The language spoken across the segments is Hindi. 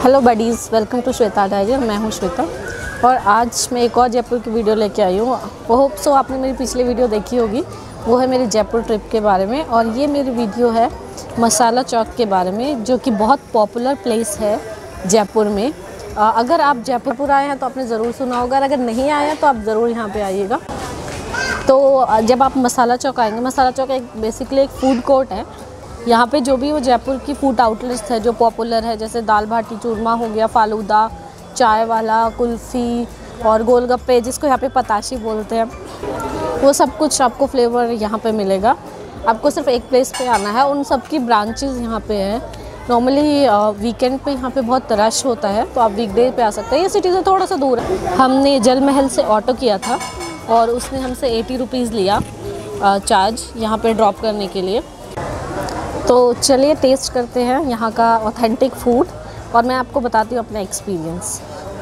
Hello buddies, welcome to Shweta diary. मैं हूँ श्वेता और आज मैं एक और जयपुर की वीडियो लेके आई हूँ। वो होप सो आपने मेरी पिछली वीडियो देखी होगी, वो है मेरी जयपुर ट्रिप के बारे में। और ये मेरी वीडियो है मसाला चौक के बारे में, जो कि बहुत पॉपुलर प्लेस है जयपुर में। अगर आप जयपुर आए हैं तो आपने ज़रूर सुना होगा, अगर नहीं आए हैं तो आप ज़रूर यहाँ पर आइएगा। तो जब आप मसाला चौक आएँगे, मसाला चौक एक बेसिकली एक फ़ूड कोर्ट है। यहाँ पे जो भी वो जयपुर की फ़ूड आउटलेट्स है जो पॉपुलर है, जैसे दाल बाटी चूरमा हो गया, फालूदा, चाय वाला, कुल्फ़ी और गोलगप्पे, जिसको यहाँ पे पताशी बोलते हैं, वो सब कुछ आपको फ्लेवर यहाँ पे मिलेगा। आपको सिर्फ एक प्लेस पे आना है। उन सब की ब्रांचेज़ यहाँ पे हैं। नॉर्मली वीकेंड पे यहाँ पे बहुत रश होता है, तो आप वीकडे पे आ सकते हैं। ये सिटी से थोड़ा सा दूर है। हमने जल महल से ऑटो किया था और उसने हमसे 80 रुपीज़ लिया चार्ज यहाँ पर ड्रॉप करने के लिए। तो चलिए टेस्ट करते हैं यहाँ का ऑथेंटिक फूड और मैं आपको बताती हूँ अपना एक्सपीरियंस।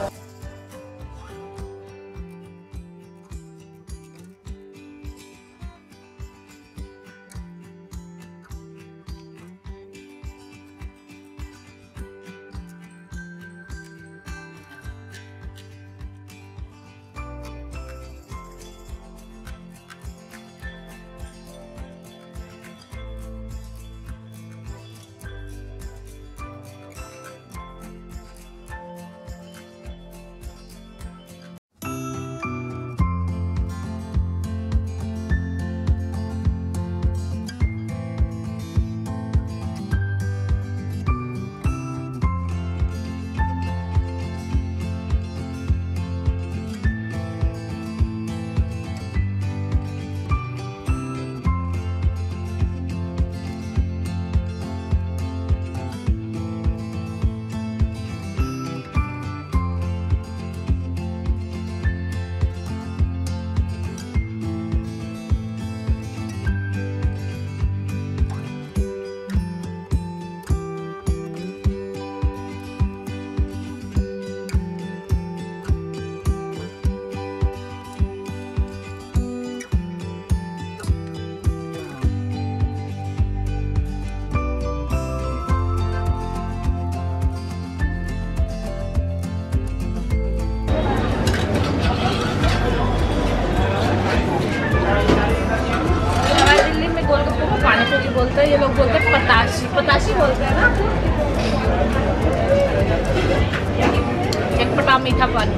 बोलते हैं, ये लोग बोलते हैं पताशी, पताशी बोलते हैं ना। एक पटा मीठा पानी।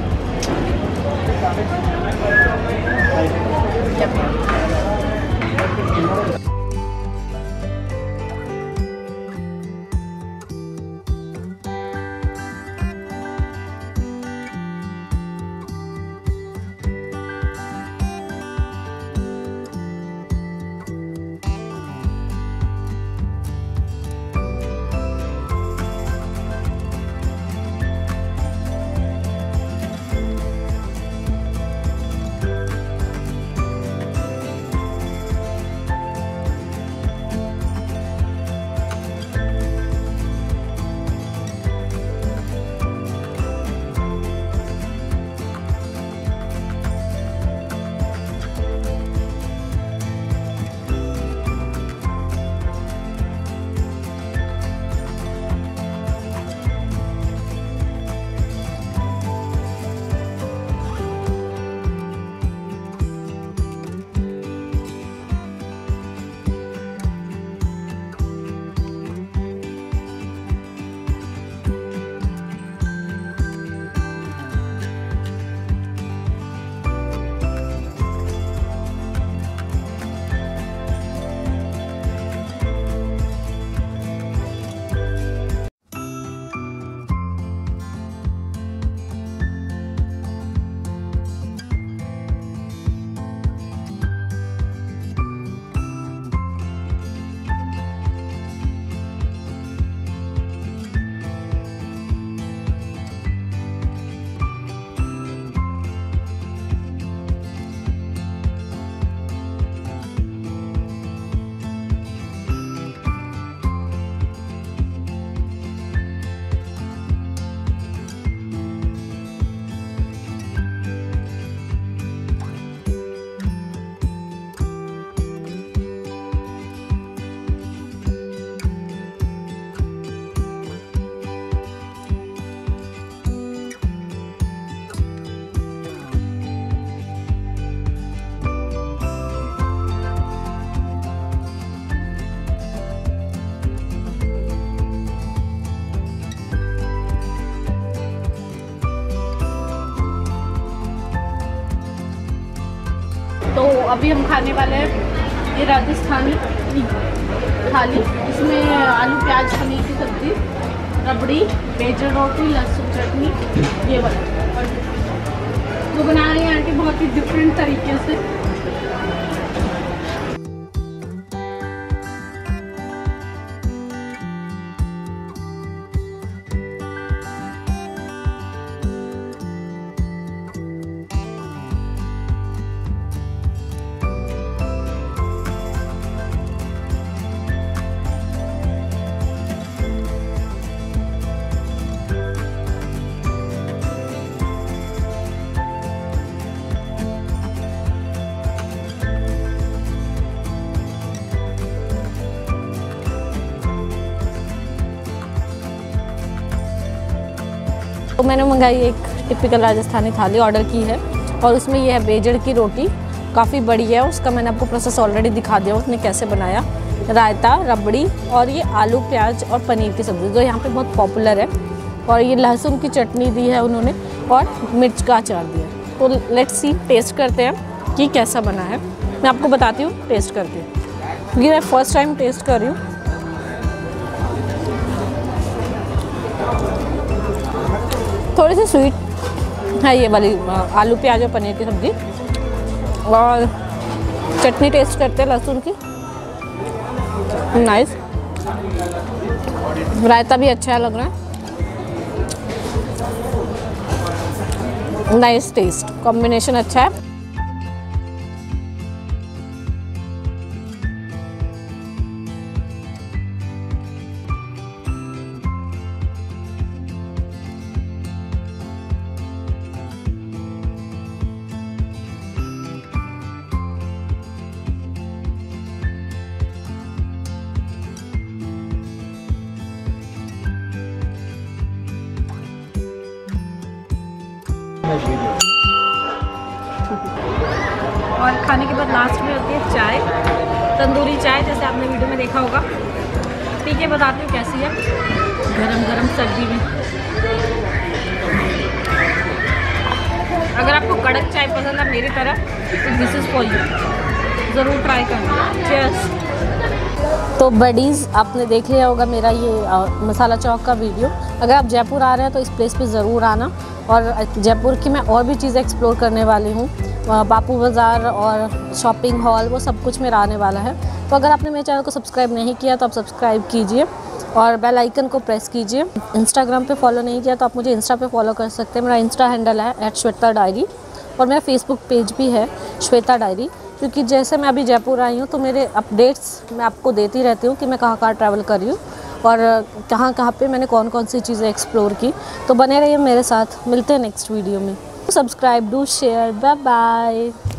तो अभी हम खाने वाले हैं ये राजस्थानी थाली। इसमें आलू प्याज पनीर की सब्ज़ी, रबड़ी, बेजर रोटी, लहसुन चटनी, ये वाला। तो बना रही हैं आंटी बहुत ही डिफरेंट तरीके से। तो मैंने मंगाई एक टिपिकल राजस्थानी थाली ऑर्डर की है और उसमें ये है बेजड़ की रोटी, काफ़ी बड़ी है। उसका मैंने आपको प्रोसेस ऑलरेडी दिखा दिया उसने कैसे बनाया। रायता, रबड़ी और ये आलू प्याज और पनीर की सब्ज़ी जो यहाँ पे बहुत पॉपुलर है। और ये लहसुन की चटनी दी है उन्होंने और मिर्च का अचार दिया है। तो लेट्स सी, टेस्ट करते हैं कि कैसा बना है। मैं आपको बताती हूँ टेस्ट करके, क्योंकि मैं फर्स्ट टाइम टेस्ट कर रही हूँ। थोड़ी सी स्वीट है ये वाली आलू प्याज और पनीर की सब्ज़ी। और चटनी टेस्ट करते हैं लहसुन की, नाइस। रायता भी अच्छा लग रहा है, नाइस टेस्ट, कॉम्बिनेशन अच्छा है। और खाने के बाद लास्ट में होती है चाय, तंदूरी चाय, जैसे आपने वीडियो में देखा होगा। ठीक है, बताती हूँ कैसी है। गरम गरम सर्दी में अगर आपको कड़क चाय पसंद है मेरी तरह तो दिस इज़ फॉर यू, ज़रूर ट्राई करना। चीयर्स। तो बडीज़, आपने देख लिया होगा मेरा ये मसाला चौक का वीडियो। अगर आप जयपुर आ रहे हैं तो इस प्लेस पे ज़रूर आना। और जयपुर की मैं और भी चीज़ें एक्सप्लोर करने वाली हूँ। बापू बाज़ार और शॉपिंग हॉल, वो सब कुछ मेरा आने वाला है। तो अगर आपने मेरे चैनल को सब्सक्राइब नहीं किया तो आप सब्सक्राइब कीजिए और बेल आइकन को प्रेस कीजिए। इंस्टाग्राम पे फॉलो नहीं किया तो आप मुझे इंस्टा पे फॉलो कर सकते हैं। मेरा इंस्टा हैंडल है @श्वेता डायरी और मेरा फेसबुक पेज भी है श्वेता डायरी। क्योंकि जैसे मैं अभी जयपुर आई हूँ तो मेरे अपडेट्स मैं आपको देती रहती हूँ कि मैं कहाँ ट्रैवल कर रही हूँ और कहाँ पे मैंने कौन कौन सी चीज़ें एक्सप्लोर की। तो बने रहिए मेरे साथ, मिलते हैं नेक्स्ट वीडियो में। Subscribe, do share, bye bye.